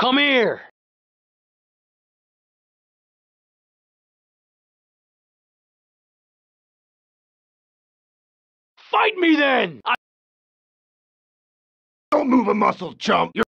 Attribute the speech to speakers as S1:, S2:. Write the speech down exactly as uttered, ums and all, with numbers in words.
S1: Come here! Fight me then! I
S2: Don't move a muscle, chump! You're